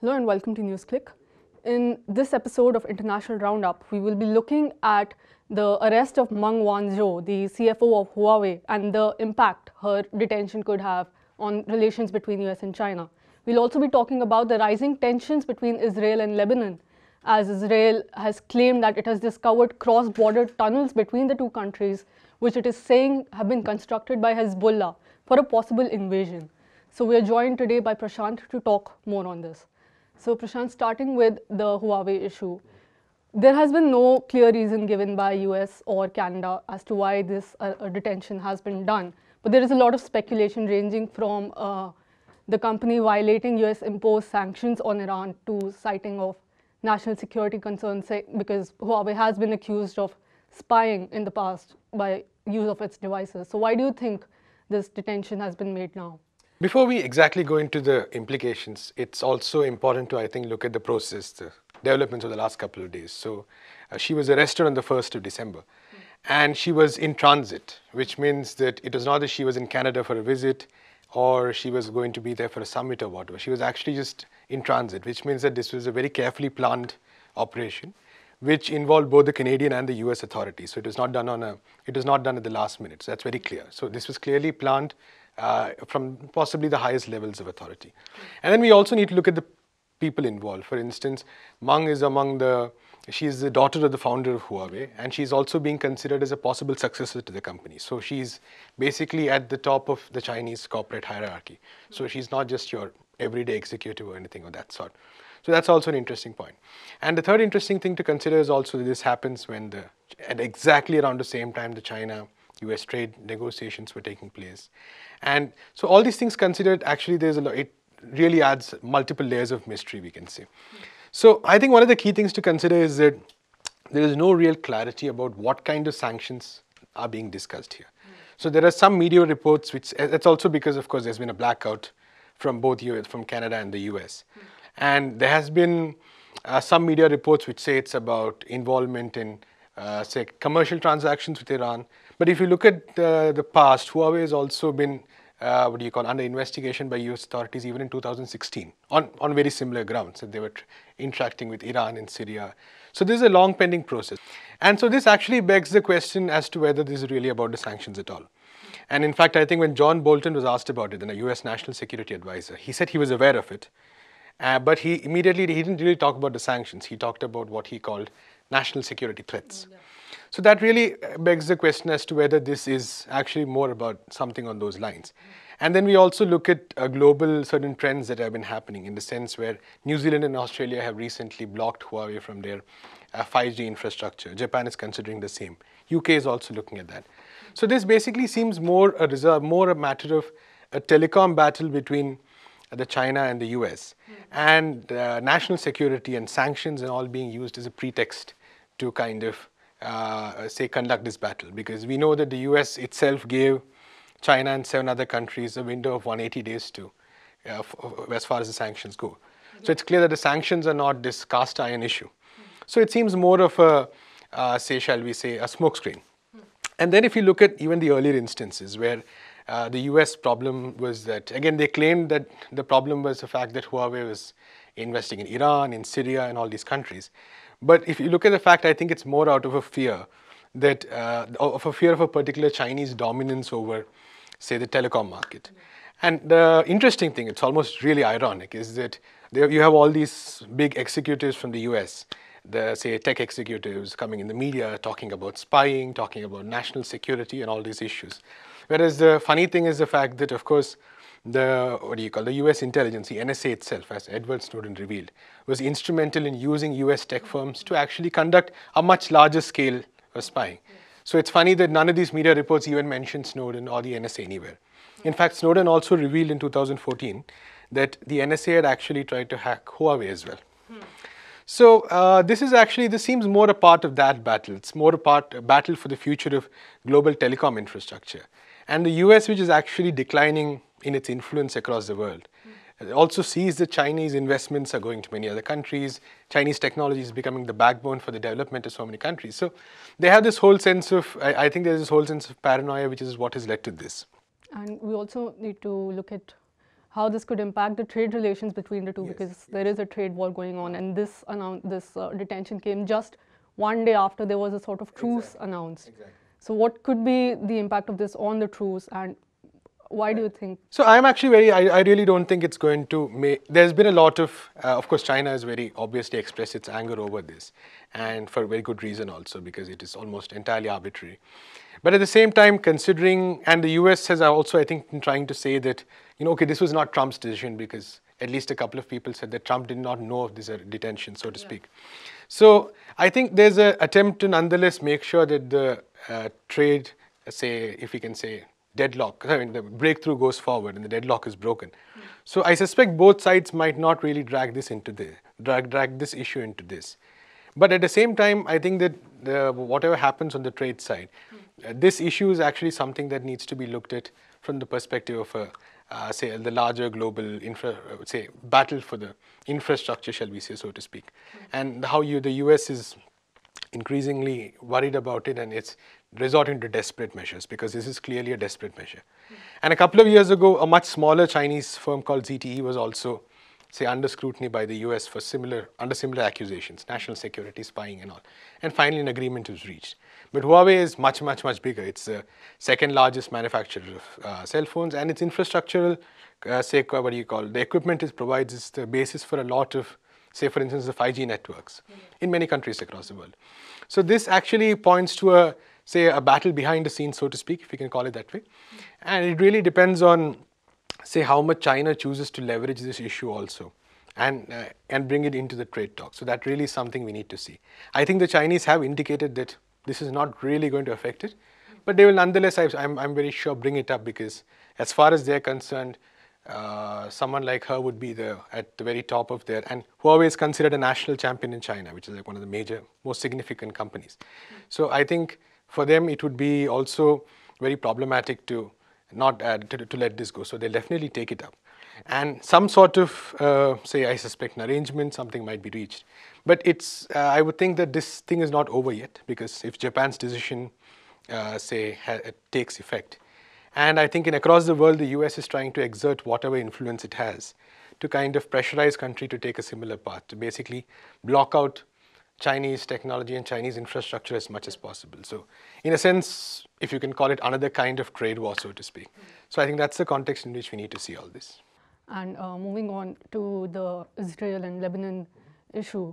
Hello and welcome to NewsClick. In this episode of International Roundup, we will be looking at the arrest of Meng Wanzhou, the CFO of Huawei, and the impact her detention could have on relations between US and China. We'll also be talking about the rising tensions between Israel and Lebanon, as Israel has claimed that it has discovered cross-border tunnels between the two countries, which it is saying have been constructed by Hezbollah for a possible invasion. So we are joined today by Prasanth to talk more on this. So Prasanth, starting with the Huawei issue, there has been no clear reason given by US or Canada as to why this detention has been done. But there is a lot of speculation ranging from the company violating US imposed sanctions on Iran to citing of national security concerns, because Huawei has been accused of spying in the past by use of its devices. So why do you think this detention has been made now? Before we exactly go into the implications, it's also important to, I think, look at the process, the developments of the last couple of days. So she was arrested on the 1st of December and she was in transit, which means that it was not that she was in Canada for a visit or she was going to be there for a summit or whatever. She was actually just in transit, which means that this was a very carefully planned operation, which involved both the Canadian and the US authorities. So it was not done at the last minute. So that's very clear. So this was clearly planned from possibly the highest levels of authority. And then we also need to look at the people involved. For instance, Meng is she's the daughter of the founder of Huawei, and she's also being considered as a possible successor to the company. So she's basically at the top of the Chinese corporate hierarchy. So she's not just your everyday executive or anything of that sort. So that's also an interesting point. And the third interesting thing to consider is also that this happens when at exactly around the same time the China-US trade negotiations were taking place. And so all these things considered, actually it really adds multiple layers of mystery, we can say. So I think one of the key things to consider is that there is no real clarity about what kind of sanctions are being discussed here. So there are some media reports, that's also because, of course, there's been a blackout from from Canada and the US. And there has been some media reports which say it's about involvement in, say, commercial transactions with Iran. But if you look at the past, Huawei has also been, under investigation by US authorities even in 2016 on very similar grounds, that they were interacting with Iran and Syria. So this is a long pending process. And so this actually begs the question as to whether this is really about the sanctions at all. And in fact, I think when John Bolton was asked about it, then a US National Security Advisor, he said he was aware of it. But he didn't really talk about the sanctions. He talked about what he called national security threats. Yeah. So that really begs the question as to whether this is actually more about something on those lines. And then we also look at global certain trends that have been happening, in the sense where New Zealand and Australia have recently blocked Huawei from their 5G infrastructure. Japan is considering the same. UK is also looking at that. So this basically seems more a matter of a telecom battle between the China and the US, and national security and sanctions and all being used as a pretext to kind of conduct this battle, because we know that the US itself gave China and 7 other countries a window of 180 days to as far as the sanctions go. So it's clear that the sanctions are not this cast iron issue. So it seems more of a a smokescreen. And then if you look at even the earlier instances where the US problem was that, again, they claimed that the problem was the fact that Huawei was investing in Iran, in Syria, and all these countries. But if you look at the fact, I think it's more out of a fear that, of a particular Chinese dominance over, say, the telecom market. And the interesting thing, it's almost really ironic, is that you have all these big executives from the US, say, tech executives coming in the media, talking about spying, talking about national security and all these issues. Whereas the funny thing is the fact that, of course, the US intelligence, the NSA itself, as Edward Snowden revealed, was instrumental in using US tech firms to actually conduct a much larger scale of spying. So it's funny that none of these media reports even mention Snowden or the NSA anywhere. In fact, Snowden also revealed in 2014 that the NSA had actually tried to hack Huawei as well. So this seems more a part of that battle. It's more a battle for the future of global telecom infrastructure. And the US, which is actually declining in its influence across the world, also sees that Chinese investments are going to many other countries. Chinese technology is becoming the backbone for the development of so many countries. So they have this whole sense of, I think there's this whole sense of paranoia, which is what has led to this. And we also need to look at how this could impact the trade relations between the two, because there is a trade war going on, and this detention came just one day after there was a sort of truce announced. So what could be the impact of this on the truce, and why do you think? So I'm actually I really don't think it's going to there's been a lot of course, China has very obviously expressed its anger over this, and for very good reason also, because it is almost entirely arbitrary. But at the same time, considering, and the US has also, I think, been trying to say that, okay, this was not Trump's decision, because at least a couple of people said that Trump did not know of this detention, so to speak. So I think there's an attempt to nonetheless make sure that the trade, say, if we can say, deadlock, I mean, the breakthrough goes forward and the deadlock is broken. So I suspect both sides might not really drag this issue into this. But at the same time, I think that whatever happens on the trade side, this issue is actually something that needs to be looked at from the perspective of say the larger global battle for the infrastructure, shall we say, so to speak, and how the US is increasingly worried about it, and it's resorting to desperate measures, because this is clearly a desperate measure. And a couple of years ago, a much smaller Chinese firm called ZTE was also, say, under scrutiny by the US for under similar accusations, national security, spying and all. And finally an agreement was reached. But Huawei is much, much, much bigger. It's the second largest manufacturer of cell phones, and its infrastructural, the equipment provides the basis for a lot of, say, for instance, the 5G networks in many countries across the world. So this actually points to a battle behind the scenes, so to speak, if you can call it that way. And it really depends on, say, how much China chooses to leverage this issue also, and bring it into the trade talk. So that really is something we need to see. I think the Chinese have indicated that this is not really going to affect it, but they will nonetheless, I'm very sure, bring it up, because as far as they're concerned, someone like her would be at the very top of there. And Huawei is considered a national champion in China, which is like one of the major, most significant companies. So I think for them it would be also very problematic to not to let this go. So they'll definitely take it up. And some sort of, I suspect, an arrangement, something might be reached. But I would think that this thing is not over yet, because if Japan's decision, takes effect, and I think across the world, the US is trying to exert whatever influence it has to kind of pressurize country to take a similar path, to basically block out Chinese technology and Chinese infrastructure as much as possible. So in a sense, if you can call it another kind of trade war, so to speak. So I think that's the context in which we need to see all this. And moving on to the Israel and Lebanon issue,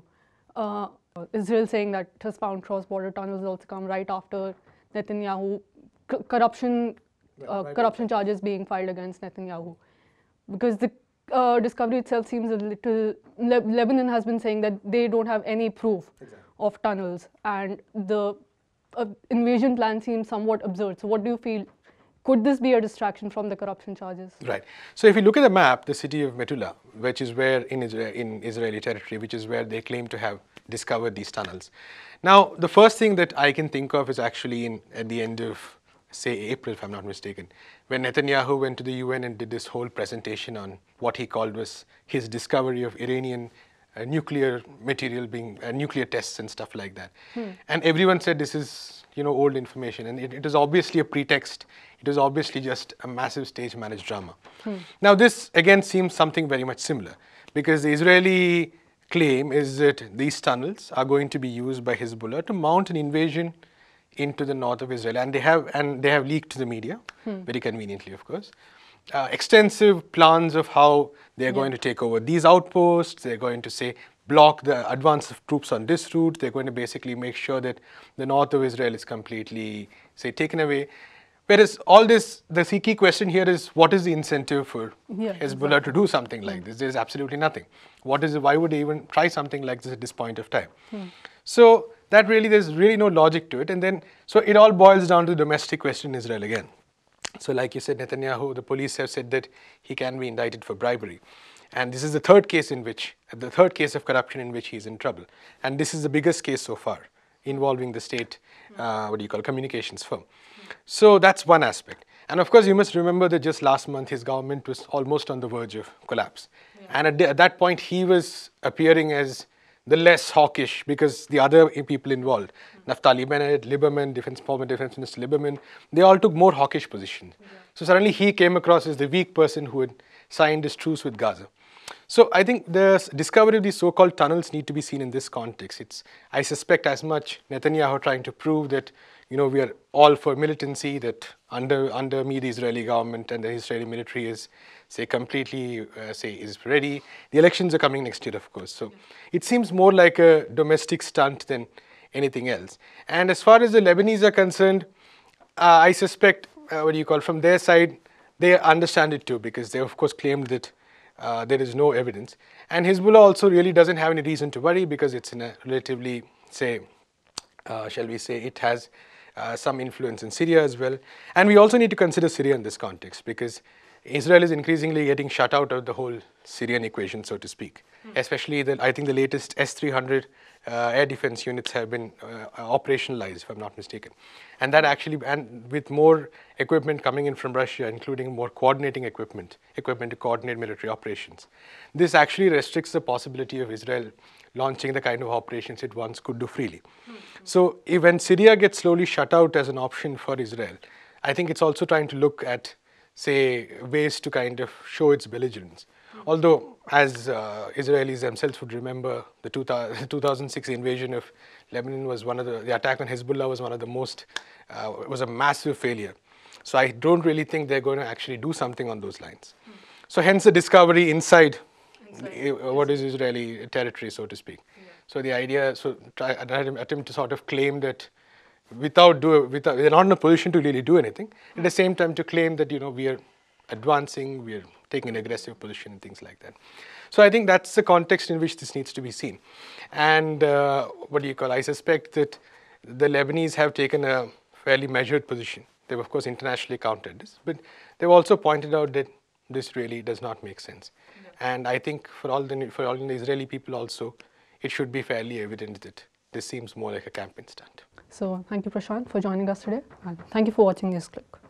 Israel saying that it has found cross-border tunnels also come right after Netanyahu, corruption charges being filed against Netanyahu. Because the discovery itself seems a little, Lebanon has been saying that they don't have any proof of tunnels, and the invasion plan seems somewhat absurd. So what do you feel? Could this be a distraction from the corruption charges? Right. So if you look at the map, the city of Metula, which is where in Israeli territory, which is where they claim to have discovered these tunnels. Now, the first thing that I can think of is actually at the end of, say, April, if I'm not mistaken, when Netanyahu went to the UN and did this whole presentation on what he called was his discovery of Iranian nuclear material being nuclear tests and stuff like that. And everyone said this is, old information, and it is obviously a pretext. It is obviously just a massive stage managed drama. Now this again seems something very much similar, because the Israeli claim is that these tunnels are going to be used by Hezbollah to mount an invasion into the north of Israel, and they have leaked to the media, very conveniently, of course, extensive plans of how they're going to take over these outposts. They're going to block the advance of troops on this route. They're going to basically make sure that the north of Israel is completely, taken away. Whereas all this, the key question here is, what is the incentive for Hezbollah to do something like this? There's absolutely nothing. Why would they even try something like this at this point of time? So there's really no logic to it. And then, so it all boils down to the domestic question in Israel again. So like you said, Netanyahu, the police have said that he can be indicted for bribery. And this is the third case of corruption in which he's in trouble. And this is the biggest case so far involving the state, communications firm. So that's one aspect. And of course, you must remember that just last month, his government was almost on the verge of collapse. And at that point, he was appearing as the less hawkish, because the other people involved, Naftali Bennett, Lieberman, former Defense Minister Lieberman, they all took more hawkish positions. So suddenly he came across as the weak person who would signed this truce with Gaza. So I think the discovery of these so-called tunnels need to be seen in this context. It's, I suspect, as much Netanyahu trying to prove that, you know, we are all for militancy, that under me the Israeli government and the Israeli military is, say, completely, is ready. The elections are coming next year, of course. So it seems more like a domestic stunt than anything else. And as far as the Lebanese are concerned, I suspect, from their side, they understand it too, because they, of course, claimed that there is no evidence. And Hezbollah also really doesn't have any reason to worry, because it's in a relatively, shall we say, it has some influence in Syria as well. And we also need to consider Syria in this context, because Israel is increasingly getting shut out of the whole Syrian equation, so to speak. Especially, I think the latest S-300 air defense units have been operationalized, if I'm not mistaken. And that actually, and with more equipment coming in from Russia, including more coordinating equipment to coordinate military operations, this actually restricts the possibility of Israel launching the kind of operations it once could do freely. So when Syria gets slowly shut out as an option for Israel, I think it's also trying to look at, say, ways to kind of show its belligerence. Although, as Israelis themselves would remember, the 2006 invasion of Lebanon was the attack on Hezbollah was one of the most, was a massive failure. So I don't really think they're going to actually do something on those lines. So hence the discovery inside what is Israeli territory, so to speak. Yeah. So the idea, an attempt to sort of claim that they're not in a position to really do anything. At the same time, to claim that, you know, we are advancing, we are taking an aggressive position and things like that. So I think that's the context in which this needs to be seen. And I suspect that the Lebanese have taken a fairly measured position. They've, of course, internationally countered this, but they've also pointed out that this really does not make sense. Yeah. And I think for all the Israeli people also, it should be fairly evident that this seems more like a campaign stunt. So thank you, Prasanth, for joining us today. And thank you for watching this clip.